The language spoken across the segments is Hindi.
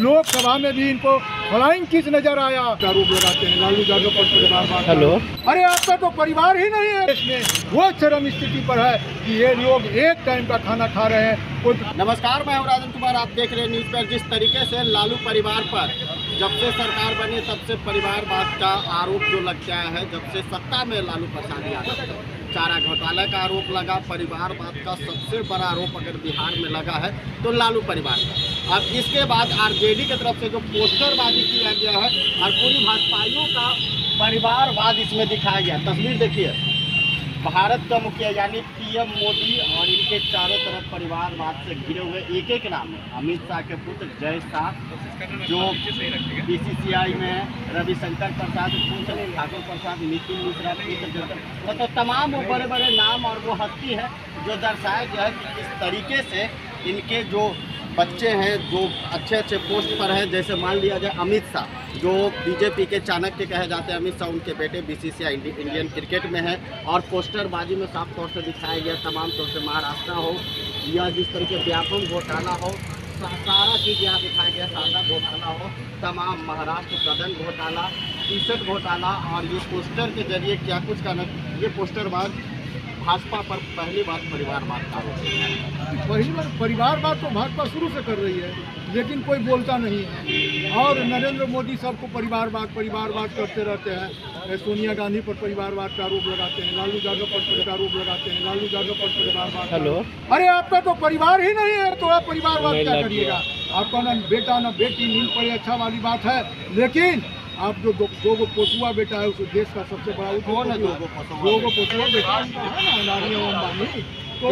लोकसभा में भी इनको फ्लाइंग किस नजर आया। आरोप लगाते हैं लालू यादव पर परिवार। हेलो, अरे आपका तो परिवार ही नहीं है। इसमें वो चरम स्थिति पर है कि ये लोग एक टाइम का खाना खा रहे हैं। नमस्कार, मैं हूं राजन कुमार। आप देख रहे हैं न्यूज़ पर। जिस तरीके से लालू परिवार पर जब से सरकार बनी तब से परिवारवाद का आरोप जो लग गया है, जब से सत्ता में लालू प्रसाद यादव, चारा घोटाला का आरोप लगा। परिवारवाद का सबसे बड़ा आरोप अगर बिहार में लगा है तो लालू परिवार का। अब इसके बाद आरजेडी की तरफ से जो पोस्टरबाजी किया गया है और पूरी भाजपाइयों का परिवारवाद इसमें दिखाया गया। तस्वीर देखिए, भारत का मुखिया यानी पीएम मोदी और इनके चारों तरफ परिवारवाद से घिरे हुए एक एक नाम है। अमित शाह के पुत्र जय शाह जो बीसीसीआई में, रविशंकर प्रसाद, ठाकुर प्रसाद, नितिन मिश्रा, तो तमाम वो बड़े बड़े नाम और वो हस्ती है जो दर्शाया गया है कि किस तरीके से इनके जो बच्चे हैं जो अच्छे अच्छे पोस्ट पर हैं। जैसे मान लिया जाए अमित शाह जो बीजेपी के चाणक्य कहे जाते हैं, अमित शाह उनके बेटे बीसीसीआई इंडियन क्रिकेट में है। और पोस्टरबाजी में साफ तौर से दिखाया गया तमाम तौर से महाराष्ट्र हो या जिस तरीके व्यापम घोटाला हो, सारा चीज़ यहाँ दिखाया गया। सादा घोटाला हो, तमाम महाराष्ट्र सदन घोटाला, टी-शर्ट घोटाला। और ये पोस्टर के जरिए क्या कुछ करना, ये पोस्टरबाज भाजपा पर पहली बार परिवारवाद का पहली बार परिवारवाद तो भाजपा शुरू से कर रही है, लेकिन कोई बोलता नहीं है। और नरेंद्र मोदी सबको परिवारवाद करते रहते हैं। सोनिया गांधी पर परिवारवाद का आरोप लगाते हैं, लालू यादव पर आरोप लगाते हैं, लालू यादव पर परिवारवाद। हेलो, अरे आपका तो परिवार ही नहीं है तो आप परिवारवाद क्या करिएगा। आपका ना बेटा ना बेटी मिल पड़े, अच्छा वाली बात है, लेकिन आप जो दो पोसुआ बेटा है उस देश का सबसे बड़ा कौन है? दो पोसुआ बेटा है ना, नारी और अंबानी। तो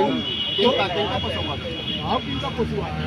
आप किनका पोसुआ है?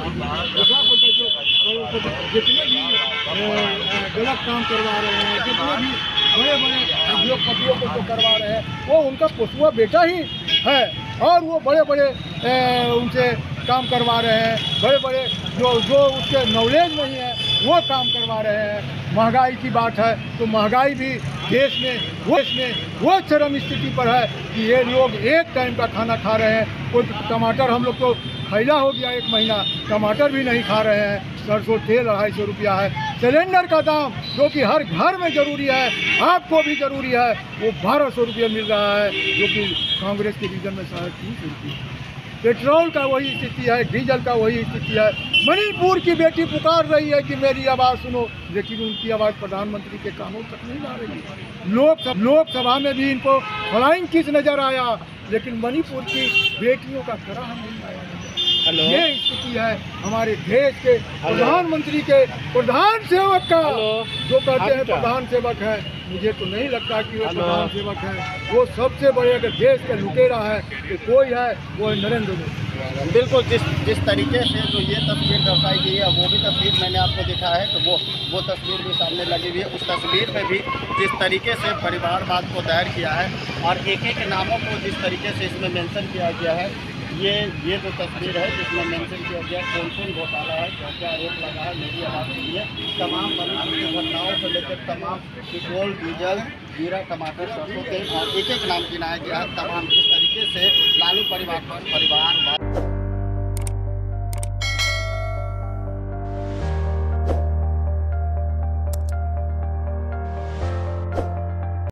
जितने भी गलत काम करवा रहे हैं, जितने भी बड़े बड़े उद्योगपतियों को जो करवा रहे हैं, वो उनका पोसुआ बेटा ही है। और वो बड़े बड़े उनसे काम करवा रहे हैं, बड़े बड़े जो उसके नॉलेज नहीं है वो काम करवा रहे हैं। महंगाई की बात है तो महंगाई भी देश में वो चरम स्थिति पर है कि ये लोग एक टाइम का खाना खा रहे हैं। कोई टमाटर हम लोग को फैला हो गया, 1 महीना टमाटर भी नहीं खा रहे हैं। सरसों तेल 250 रुपया है। सिलेंडर का दाम जो कि हर घर में ज़रूरी है, आपको भी ज़रूरी है, वो 1200 रुपये मिल रहा है, जो कि कांग्रेस के रीजन में 350 रुपये। पेट्रोल का वही स्थिति है, डीजल का वही स्थिति है। मणिपुर की बेटी पुकार रही है कि मेरी आवाज़ सुनो, लेकिन उनकी आवाज़ प्रधानमंत्री के कानों तक नहीं जा रही। लोकसभा में भी इनको फ्लाइंग किस नजर आया, लेकिन मणिपुर की बेटियों का कराह नहीं आया। ये स्थिति है हमारे देश के प्रधानमंत्री के प्रधान सेवक का, जो कहते हैं प्रधान सेवक है। मुझे तो नहीं लगता कि वो प्रधान सेवक है। वो सबसे बड़े अगर देश का लुटेरा है तो कोई है, वो है नरेंद्र मोदी। बिल्कुल, जिस तरीके से जो ये तस्वीर दर्शाई गई है, वो भी तस्वीर मैंने आपको दिखा है, तो वो तस्वीर भी सामने लगी हुई है। उस तस्वीर में भी जिस तरीके से परिवारवाद को दायर किया है और एक एक नामों को जिस तरीके से इसमें मेंशन किया गया है, ये जो तस्वीर है जिसमें मेंशन किया गया कौन कौन घोटाला है, क्या आरोप लगा है, मेरी आवाज़ सुनिए। तमाम बड़ी घटनाओं से लेकर तमाम पेट्रोल, डीजल, जीरा, टमाटर, सरसों तेल और एक एक नाम गिनाया गया है। तमाम जिस तरीके से लालू परिवार पर परिवारवाद